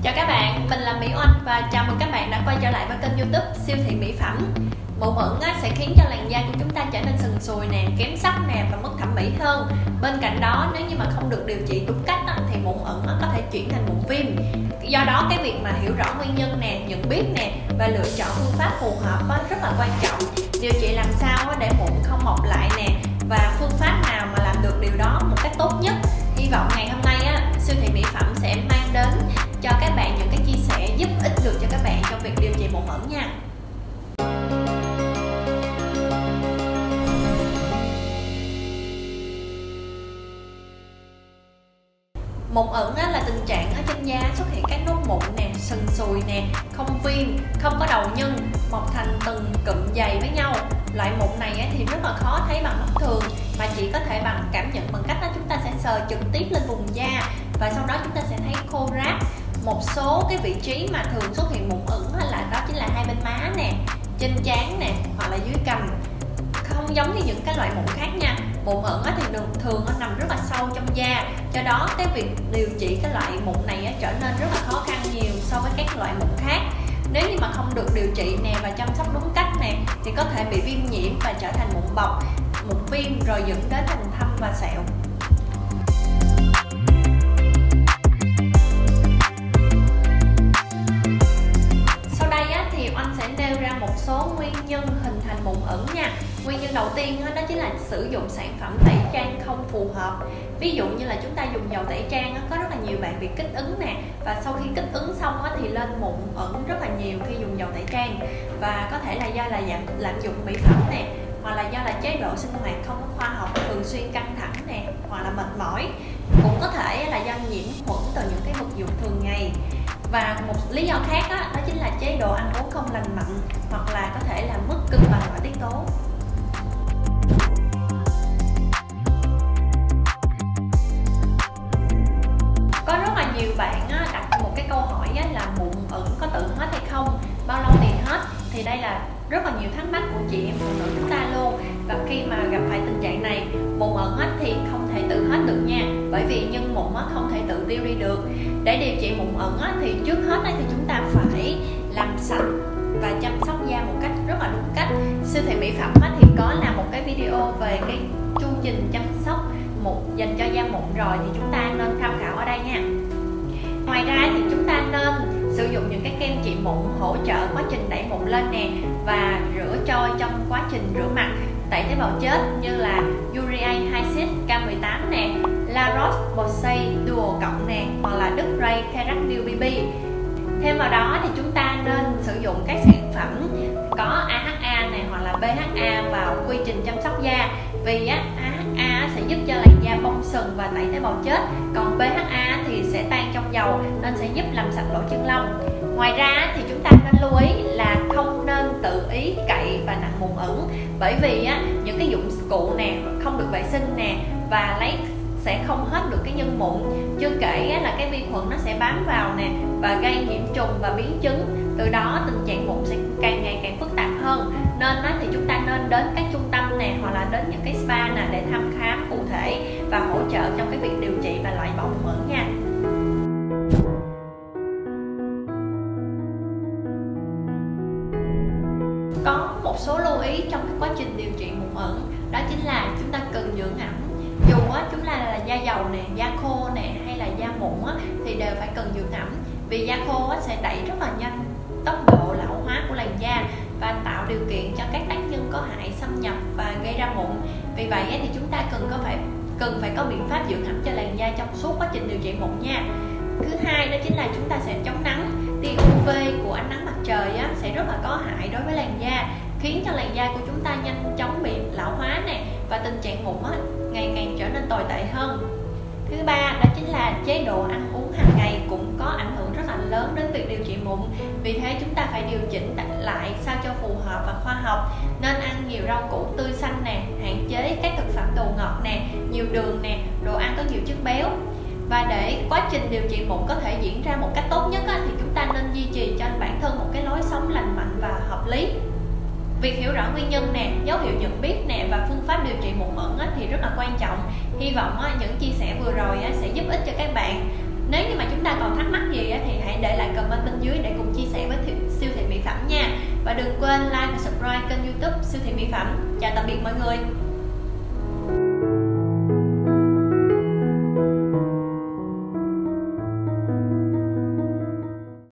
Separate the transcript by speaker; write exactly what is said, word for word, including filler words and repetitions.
Speaker 1: Chào các bạn, mình là Mỹ Oanh và chào mừng các bạn đã quay trở lại với kênh YouTube Siêu thị mỹ phẩm. Mụn ẩn sẽ khiến cho làn da của chúng ta trở nên sần sùi nè, kém sắc nè và mất thẩm mỹ hơn. Bên cạnh đó, nếu như mà không được điều trị đúng cách thì mụn ẩn có thể chuyển thành mụn viêm. Do đó cái việc mà hiểu rõ nguyên nhân nè, nhận biết nè và lựa chọn phương pháp phù hợp rất là quan trọng. Điều trị làm sao để mụn không mọc lại nè và phương pháp nào mà làm được điều đó một cách tốt nhất. Hy vọng ngày hôm nay á, siêu thị mỹ phẩm sẽ mang đến cho các bạn những cái chia sẻ giúp ích được cho các bạn trong việc điều trị mụn ẩn nha. Mụn ẩn là tình trạng ở trên da xuất hiện các nốt mụn nè, sần sùi nè, không viêm, không có đầu nhân, mọc thành từng cụm dày với nhau. Loại mụn này thì rất là khó thấy bằng mắt thường mà chỉ có thể bằng cảm nhận bằng cách là chúng ta sẽ sờ trực tiếp lên vùng da và sau đó chúng ta sẽ thấy khô ráp. Một số cái vị trí mà thường xuất hiện mụn ẩn là đó chính là hai bên má nè, trên trán nè hoặc là dưới cằm. Không giống như những cái loại mụn khác nha. Mụn ẩn thì thường nó nằm rất là sâu trong da, do đó cái việc điều trị cái loại mụn này trở nên rất là khó khăn nhiều so với các loại mụn khác. Nếu như mà không được điều trị nè và chăm sóc đúng cách nè thì có thể bị viêm nhiễm và trở thành mụn bọc, mụn viêm rồi dẫn đến thành thâm và sẹo. Sau đây thì Oanh sẽ nêu ra một số nguyên nhân hình thành mụn ẩn nha. Nguyên nhân đầu tiên đó chính là sử dụng sản phẩm tẩy trang không phù hợp. Ví dụ như là chúng ta dùng dầu tẩy trang có rất là nhiều bạn bị kích ứng nè, và sau khi kích ứng xong thì lên mụn ẩn rất là nhiều khi dùng dầu tẩy trang. Và có thể là do là lạm dụng mỹ phẩm nè, hoặc là do là chế độ sinh hoạt không có khoa học, thường xuyên căng thẳng nè, hoặc là mệt mỏi. Cũng có thể là do nhiễm khuẩn từ những cái vật dụng thường ngày. Và một lý do khác đó, đó chính là chế độ ăn uống không lành mạnh, hoặc là có thể là mất cân bằng nội tiết tố. Có rất là nhiều bạn đặt một cái câu hỏi là mụn ẩn có tự hết hay không, bao lâu thì hết. Thì đây là rất là nhiều thắc mắc của chị em phụ nữ chúng ta luôn. Và khi mà gặp phải tình trạng này, mụn ẩn thì không thể tự hết được nha, bởi vì nhân mụn không thể tự tiêu đi được. Để điều trị mụn ẩn thì trước hết thì chúng ta phải làm sạch và chăm sóc da một cách rất là đúng cách. Siêu thị mỹ phẩm thì có làm một cái video về cái chu trình chăm sóc mụn dành cho da mụn rồi, thì chúng ta nên tham khảo ở đây nha. Ngoài ra thì chúng ta nên sử dụng những cái kem trị mụn hỗ trợ quá trình đẩy mụn lên nè, và rửa trôi trong quá trình rửa mặt, tẩy tế bào chết như là Urea Hydroxit K mười tám nè, La Roche-Posay Duo cộng nè, hoặc là Đức Ray Keratil bê bê. Thêm vào đó thì chúng ta nên sử dụng các sản phẩm có a hát a này hoặc là bê hát a vào quy trình chăm sóc da, vì á, a hát a sẽ giúp cho làn da bong sừng và tẩy tế bào chết, còn bê hát a thì sẽ tan trong dầu nên sẽ giúp làm sạch lỗ chân lông. Ngoài ra thì chúng ta nên lưu ý là không nên tự ý cậy và nặn mụn ẩn, bởi vì á, những cái dụng cụ nè không được vệ sinh nè và lấy sẽ không hết được cái nhân mụn. Chưa kể là cái vi khuẩn nó sẽ bám vào nè và gây nhiễm trùng và biến chứng, từ đó tình trạng mụn sẽ càng ngày càng phức tạp hơn. Nên thì chúng ta nên đến các trung tâm nè hoặc là đến những cái spa nè để thăm khám cụ thể và hỗ trợ trong cái việc điều trị và loại bỏ mụn ẩn nha. Có một số lưu ý trong cái quá trình điều trị mụn ẩn, đó chính là chúng ta cần dưỡng ẩm. Dù á, chúng ta là da dầu nè, da khô nè hay là da mụn á, thì đều phải cần dưỡng ẩm, vì da khô á, sẽ đẩy rất là nhanh tốc độ lão hóa của làn da và tạo điều kiện cho các tác nhân có hại xâm nhập và gây ra mụn. Vì vậy á, thì chúng ta cần có phải cần phải có biện pháp dưỡng ẩm cho làn da trong suốt quá trình điều trị mụn nha. Thứ hai đó chính là chúng ta sẽ chống nắng. Tia u vê của ánh nắng mặt trời á, sẽ rất là có hại đối với làn da, khiến cho làn da của chúng ta nhanh chóng bị lão hóa nè và tình trạng mụn á, ngày càng trở nên tồi tệ hơn. Thứ ba đó chính là chế độ ăn uống hàng ngày cũng có ảnh hưởng rất là lớn đến việc điều trị mụn. Vì thế chúng ta phải điều chỉnh lại sao cho phù hợp và khoa học. Nên ăn nhiều rau củ tươi xanh nè, hạn chế các thực phẩm đồ ngọt nè, nhiều đường nè, đồ ăn có nhiều chất béo. Và để quá trình điều trị mụn có thể diễn ra một cách tốt nhất á, thì chúng ta nên duy trì cho bản thân một cái lối sống lành mạnh và hợp lý. Việc hiểu rõ nguyên nhân nè, dấu hiệu nhận biết nè và phương pháp điều trị mụn ẩn thì rất là quan trọng. Hy vọng những chia sẻ vừa rồi sẽ giúp ích cho các bạn. Nếu như mà chúng ta còn thắc mắc gì thì hãy để lại dưới để cùng chia sẻ với thị, siêu thị mỹ phẩm nha. Và đừng quên like và subscribe kênh YouTube siêu thị mỹ phẩm. Chào tạm biệt mọi người.